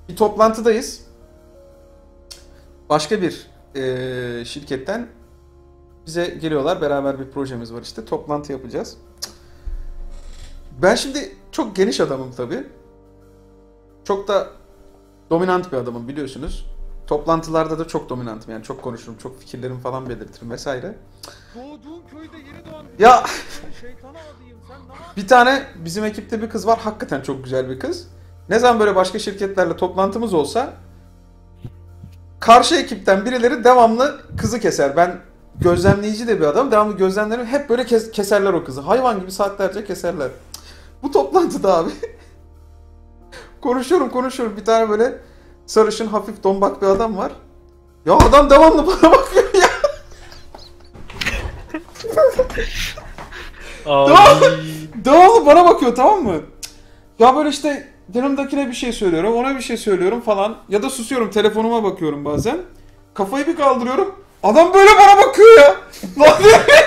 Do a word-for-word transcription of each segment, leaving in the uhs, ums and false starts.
Bir toplantıdayız. Başka bir e, şirketten bize geliyorlar. Beraber bir projemiz var işte. Toplantı yapacağız. Ben şimdi çok geniş adamım tabii. Çok da dominant bir adamım biliyorsunuz. Toplantılarda da çok dominantım yani çok konuşurum, çok fikirlerimi falan belirtirim vesaire. Doğduğun köyde yeni doğan Ya şeytan abiyim sen ne yapıyorsun? bir tane bizim ekipte bir kız var, hakikaten çok güzel bir kız. Ne zaman böyle başka şirketlerle toplantımız olsa karşı ekipten birileri devamlı kızı keser. Ben gözlemleyici de bir adam, devamlı gözlemlerim hep böyle kes- keserler o kızı. Hayvan gibi saatlerce keserler. Bu toplantıda abi konuşuyorum konuşuyorum bir tane böyle sarışın hafif dombak bir adam var. Ya adam devamlı bana bakıyor ya. devamlı, devamlı bana bakıyor, tamam mı? Ya böyle işte yanımdakine bir şey söylüyorum, ona bir şey söylüyorum falan. Ya da susuyorum, telefonuma bakıyorum bazen. Kafayı bir kaldırıyorum. Adam böyle bana bakıyor ya. Lan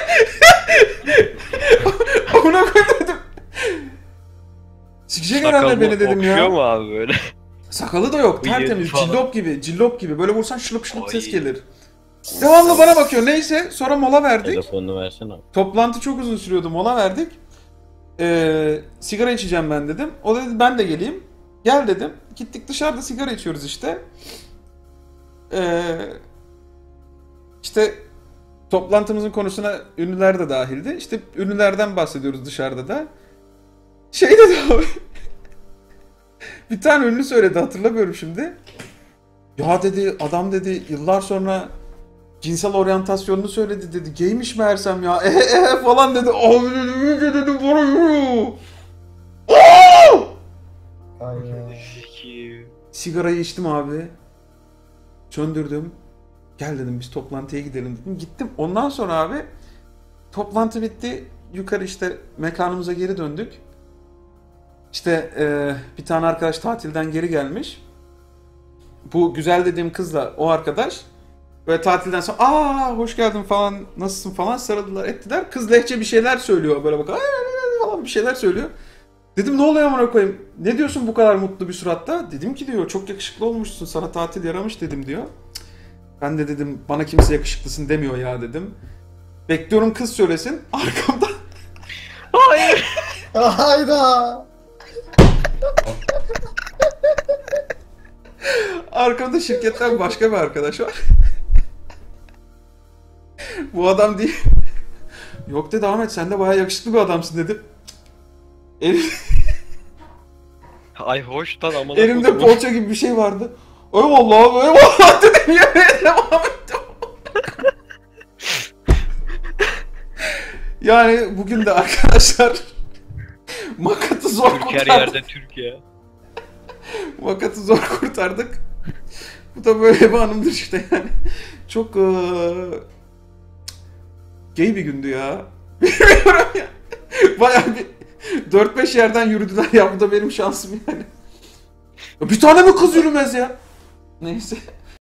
ona koyayım dedim. Sikecek herhalde beni dedim ya. Okşuyor mu abi böyle? Sakalı da yok, Bıyığı tertemiz, falan. cillop gibi, cillop gibi. Böyle vursan şılıp şılıp Oy. ses gelir. Devamlı bana bakıyor. Neyse, sonra mola verdik. Telefonunu versene abi. Toplantı çok uzun sürüyordu, mola verdik. Ee, sigara içeceğim ben dedim. O da dedi ben de geleyim. Gel dedim. Gittik dışarıda sigara içiyoruz işte. Ee, işte toplantımızın konusuna ünlüler de dahildi. İşte ünlülerden bahsediyoruz dışarıda da. Şey dedi abi. Bir tane ünlü söyledi, hatırlamıyorum şimdi. Ya dedi adam dedi yıllar sonra cinsel oryantasyonunu söyledi dedi. Gaymiş meğersem ya. Ehe ehe falan dedi. Abi dedim iyice dedim bana yürü. Zeki. Sigarayı içtim abi. Söndürdüm. Gel dedim biz toplantıya gidelim dedim. Gittim. Ondan sonra abi toplantı bitti. Yukarı işte mekanımıza geri döndük. İşte e, bir tane arkadaş tatilden geri gelmiş. Bu güzel dediğim kızla o arkadaş böyle tatilden sonra aa hoş geldin falan nasılsın falan sarıldılar ettiler. Kız lehçe bir şeyler söylüyor böyle bak falan bir şeyler söylüyor. Dedim ne oluyor amına koyayım? Ne diyorsun bu kadar mutlu bir suratta? Dedim ki diyor çok yakışıklı olmuşsun, sana tatil yaramış dedim diyor. Ben de dedim bana kimse yakışıklısın demiyor ya dedim. Bekliyorum kız söylesin arkamdan. Hayır. Hayda. Arkamda şirketten başka bir arkadaş var. Bu adam değil. Yok dedi Ahmet sen de bayağı yakışıklı bir adamsın dedim. Elim, Ay hoş lan ama. elimde poğaça gibi bir şey vardı. Eyvallah eyvallah dedim yemeğe devam ettim. Yani bugün de arkadaşlar makatı zor Türk her kurtardık. yerde Türkiye. Makatı zor kurtardık. Bu da böyle bir anımdır işte yani. Çok eee gay bir gündü ya. Bilmiyorum ya. Bayağı bir dört beş yerden yürüdüler ya, bu da benim şansım yani. Bir tane mi kız yürümez ya? Neyse.